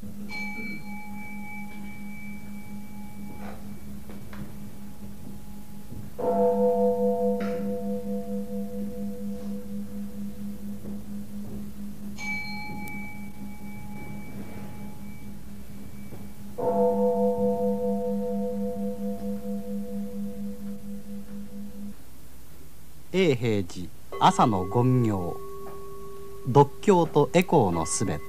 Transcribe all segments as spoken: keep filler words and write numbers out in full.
永平寺朝の勤行、読経とエコーのすべて。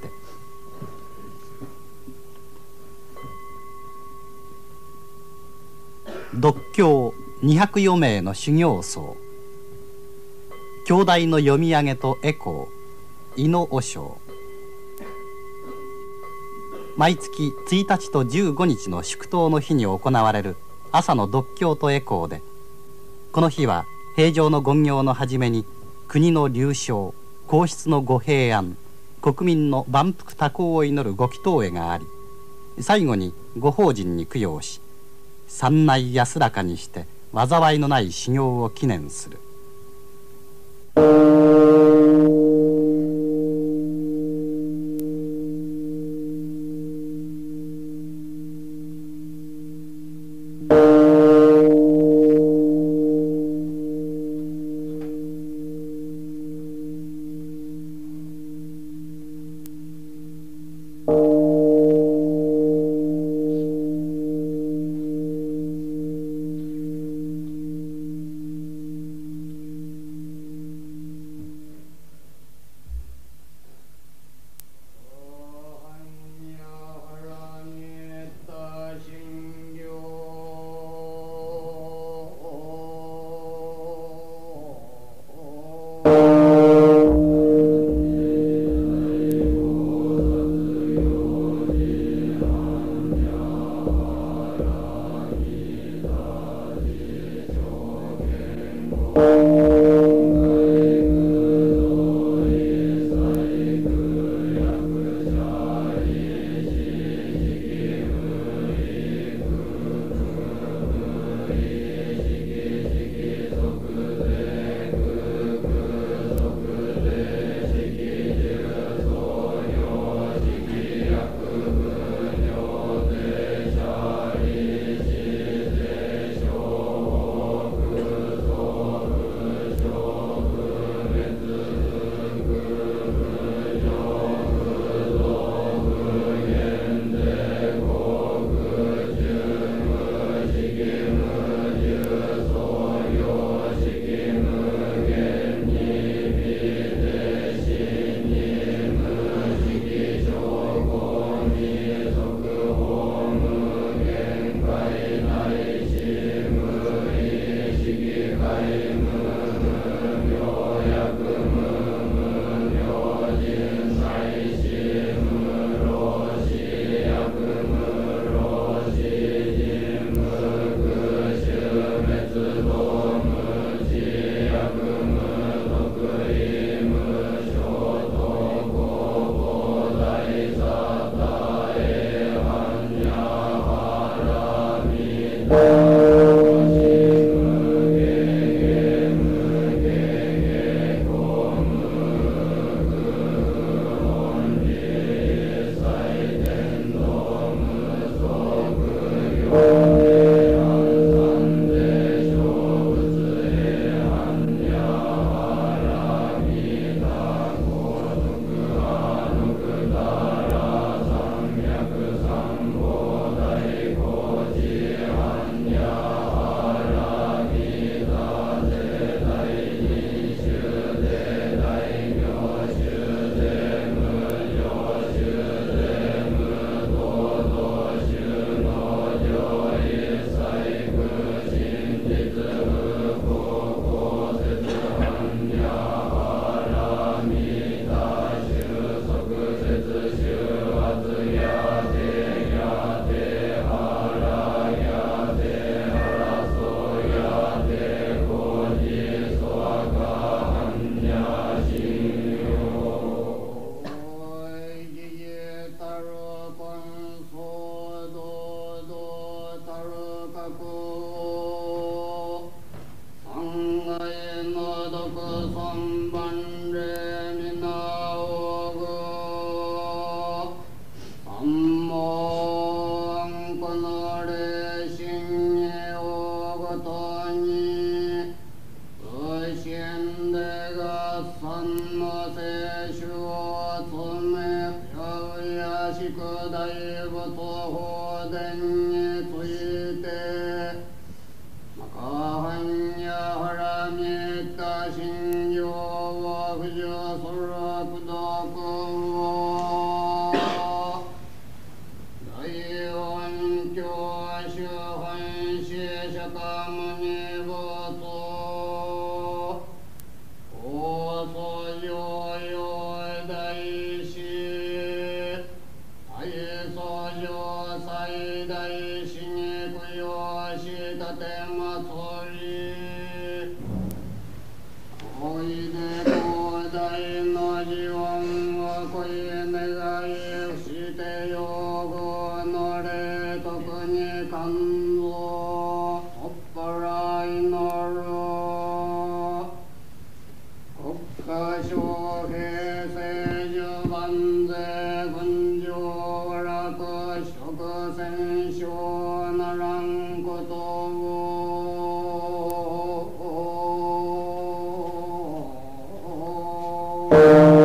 読経にひゃくよめいの修行僧、経題の読み上げとエコー、伊能和尚。毎月ついたちとじゅうごにちの祝祷の日に行われる朝の読経とエコーで、この日は平常の勤行の初めに国の隆昌、皇室のご平安、国民の万福多幸を祈るご祈祷会があり、最後にご法人に供養し、三内安らかにして災いのない修行を記念する。 法殿について中藩や原見た信条を浮上する功徳を大音教主本師釈迦牟尼仏大祖上陽大師大祖上最大師に供養し立て祭りおいで広大の慈恩を恋願い不して用語の霊徳に感動おっぱらいのる国家将兵政治万税軍上楽食戦勝ならんことを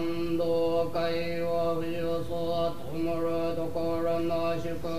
安道会は不要そうともるところの主君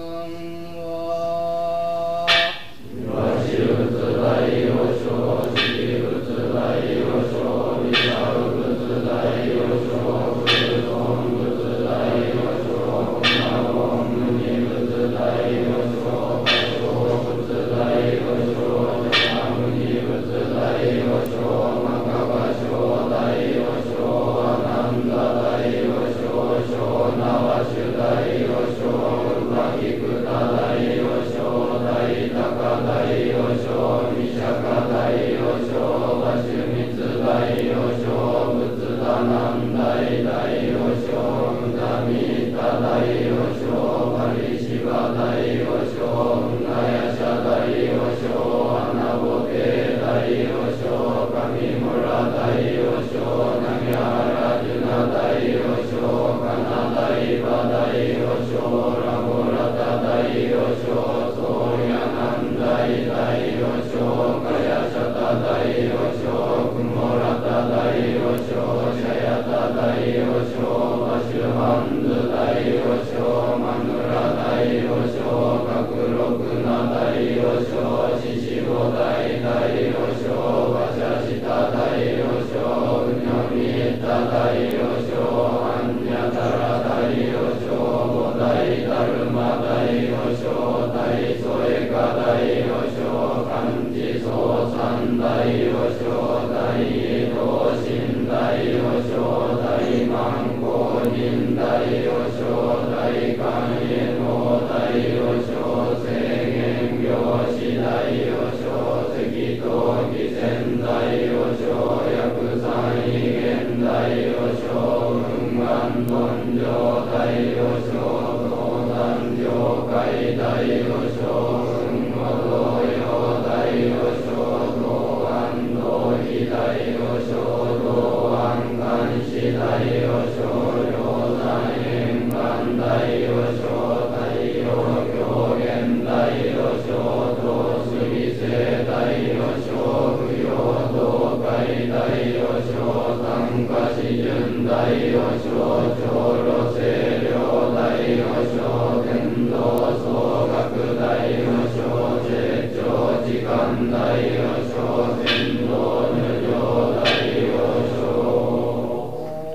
は東仏大和尚西仏大和尚微小仏大和尚空尊仏大和尚コナゴン無二仏大和尚多少仏大和尚ジャナ無二仏大和尚マカバ小大和尚アナンダ大和尚小ナワシュ大和尚ウバキクタ大和尚大高大和尚ミシャカ大和尚バシュミツ大和尚仏ダナン大大和尚ムダミタ大和尚バリシバ大和尚ムナヤシャ大和尚アナボテ大和尚カミムラ大和尚ナギャハラジュナ大和尚カナダイバ大和尚ラゴラタ大和尚ソーヤナンダイ大和尚カヤシャタ大和尚クモラタ大和尚シャヤタ大和尚バシュハンズ大和尚マヌラ大和尚カクロクナ大和尚シシボ大大和尚バシャシタ大和尚ウニョミタ大和尚アンニャタラ大和尚ボダイダルマ大和尚大ソエカ大和尚カンチソウサン大和尚大移動神大和尚大満光人大和尚大官への大和尚制限業師大和尚赤頭義仙大和尚薬山異現大和尚雲願頓上大和尚東山上海大和尚雲後同様大和尚東安道義大和尚東安監視大和尚梁山円環大和尚太陽狂言大和尚東杉聖大和尚不要道会大和尚三下四巡大和尚長老清涼大和尚天道総学大和尚成長時間大和尚天道如上大和尚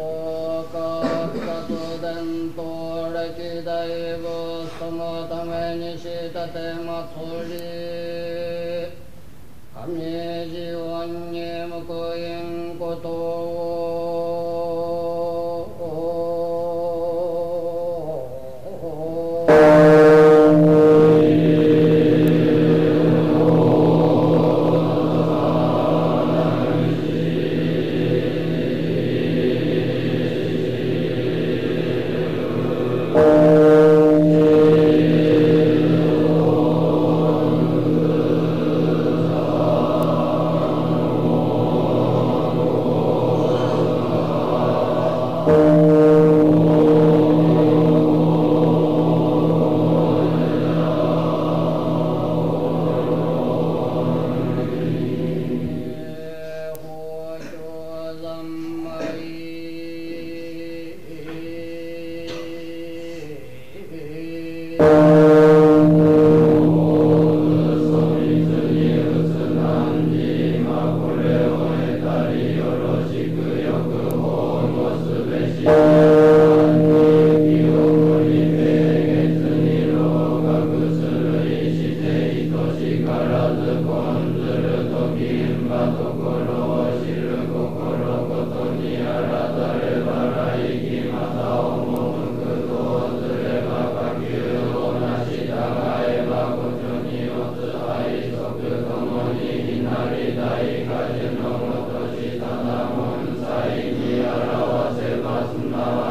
各各伝統歴代部そのために仕立て祭り神事音に報いんことま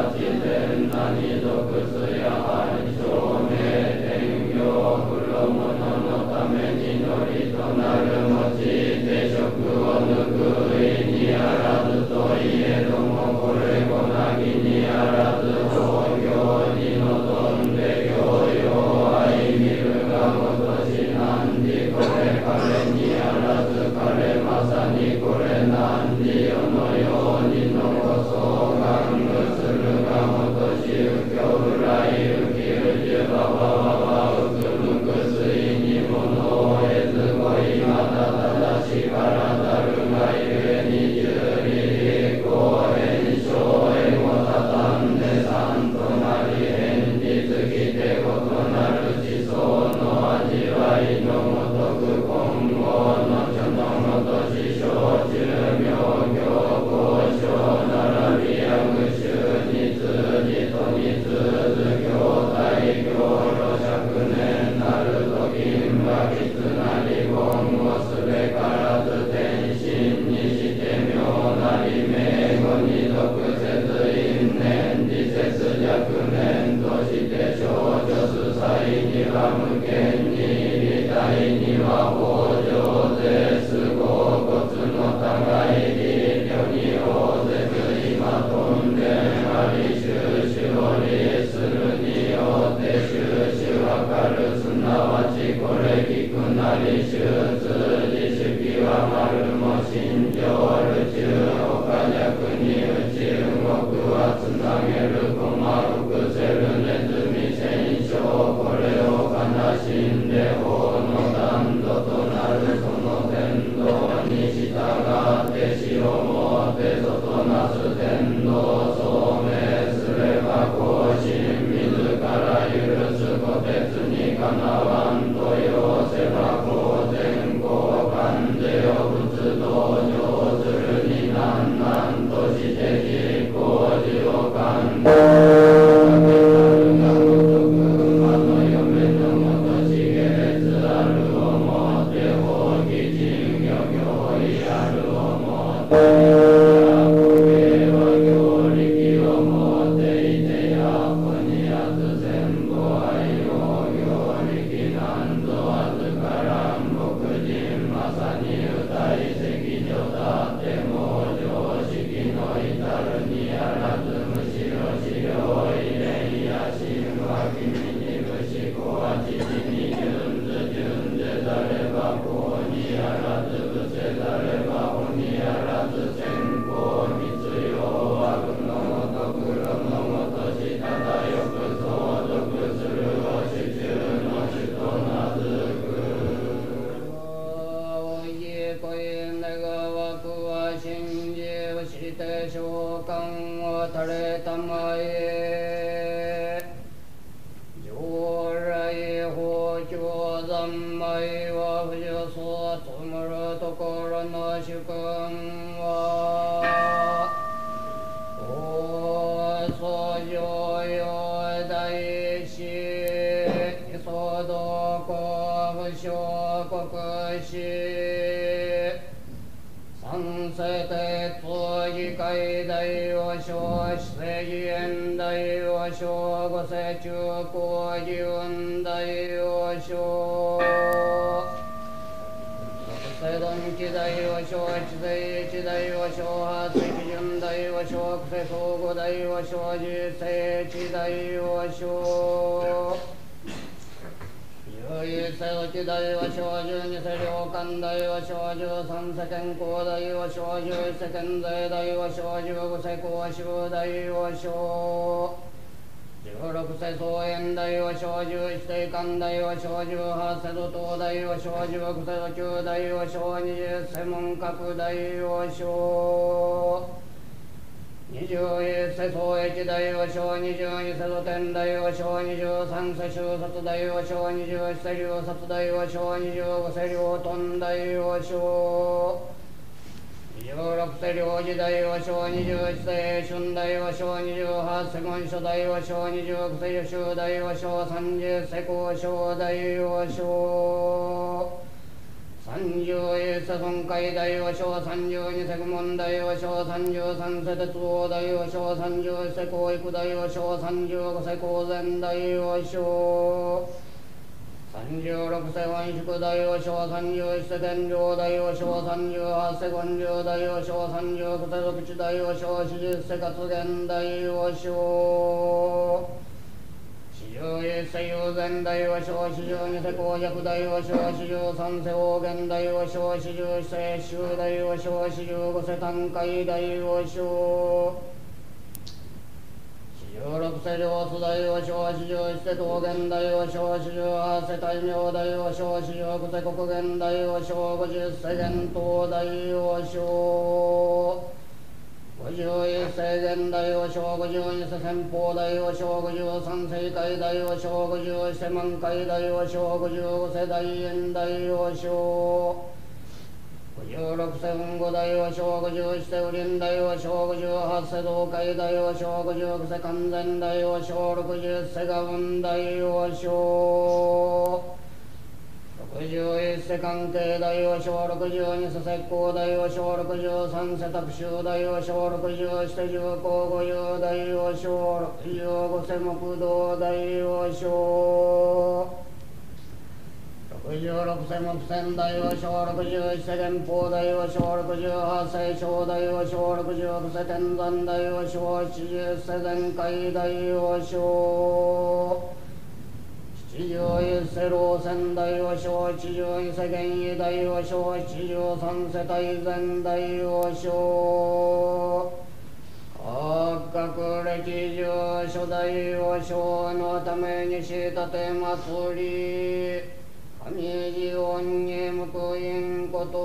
れたまえ上来法教三昧は不助そうつむるところの主君は大祖上陽大師異相道公不小国師三世鉄議会大和省四世議園大和省五世中高議運大和省六世ドンキ大和省一世一大和省八世基準大和省九世総合大和省十世一大和省十一世沖大和省十二世領館大和省十三世健康大和省十一世健在大和省十五世公衆大和省十六世総園大和省十一世官大和省十八世土東大和省十六世土中大和省二十世文閣大和省二十一世総駅大和省二十二世土天大和省二十三世修札大和省二十四世領札大和省二十五世領屯大和省二十六世領事大和省二十七世春大和省二十八世文書大和省二十九世予修大和省三十世交渉大和省三十一世損壊大和省三十二世愚問大和省三十三世鉄道大和省三十一世教育大和省三十五世公然大和省三十六世恩祝大和省三十一世天領大和省三十八世権領大和省三十九世六地大和省四十世活言大和省四十一世友禅大和省四十二世公約大和省四十三世王元大和省四十四世修大和省四十五世短海大和省四十六世領主大和省四十一世道元大和省四十八世大名大和省四十九世国元大和省五十世元東大和省五十一世元大和省五十二世先鋒大和省五十三世海大和省五十四世満海大和省五十五世大円大和省五十六世雲後大和省五十七世雨林大和省五十八世道海大和省五十九世完全大和省六十世河雲大和省六十一世関係大和省六十二世石膏大和省六十三世卓州大和省六十四世重工御用大和省六十五世木道大和省六十六世木仙大和省六十一世連邦大和省六十八世小大和省六十六世天山大和省七十世全海大和省七十一世老仙大和省七十二世元意大和省七十三世大前大和省各国歴上初代和省のために仕立て祭り神寺恩に報いんこと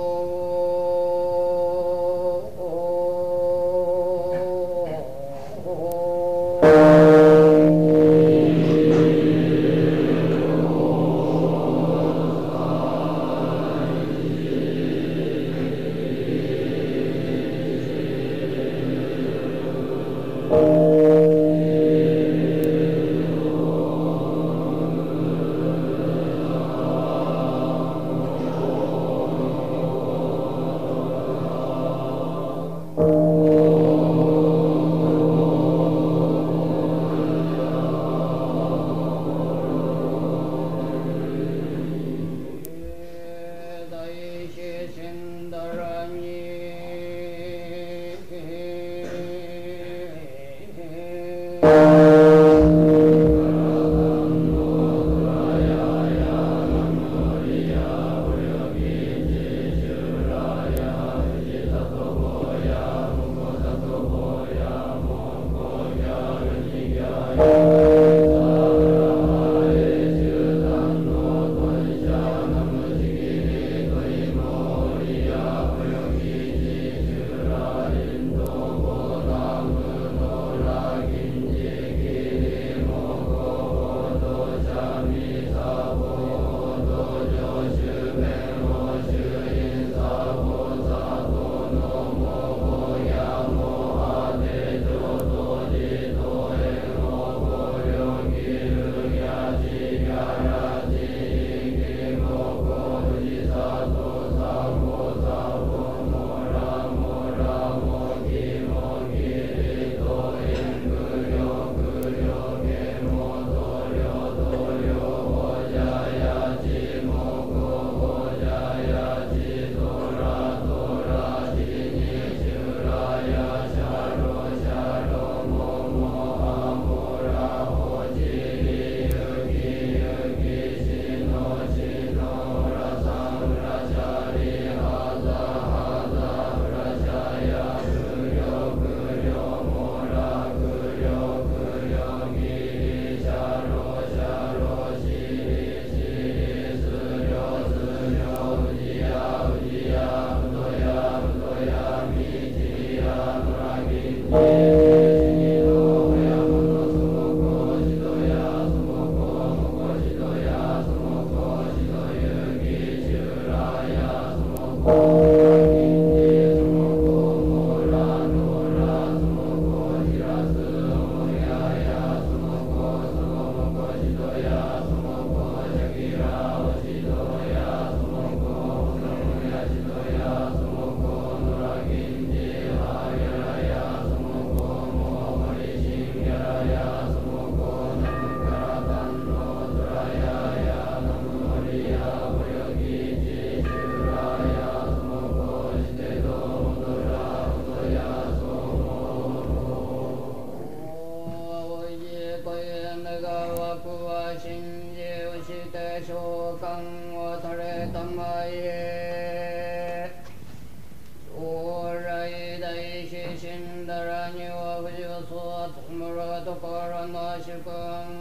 願をされたまえ将来大師死んだらには不自由そうつむるところの主君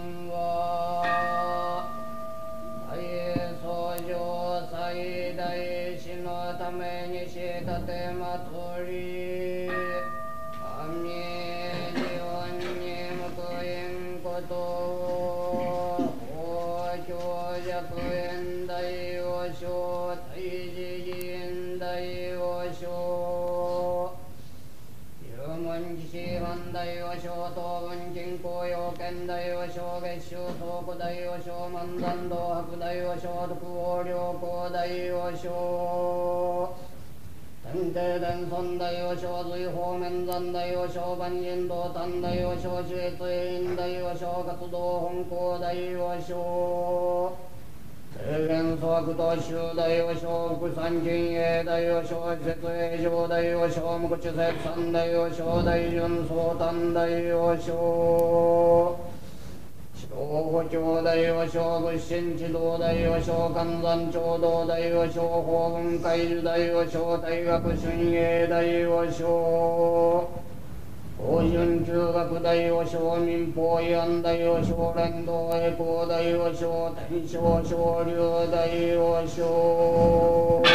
は大僧正最大師のためにし立てまつり神自分に報いんことを法教弱縁大王将大慈寺大王将十文字師範大王将東文人公要件大王将月収倉庫大王将万山道博大王将徳王良好大王将天帝伝尊大王将随方面山大王将万人道丹大王将主越院大王将活動本校大王将清源総悪道州大王将福山陣営大王将施設営上大王将無口節三大王将大順総丹大王将小補教大王将仏心地道大王将関山町道大王将法文会樹大王将大学春英大王将法春中学大王将民法慰安大王将連道栄光大王将天正昇龍大王将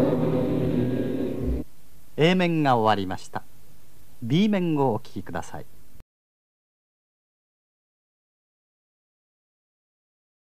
A 面が終わりました。 B 面をお聴きください。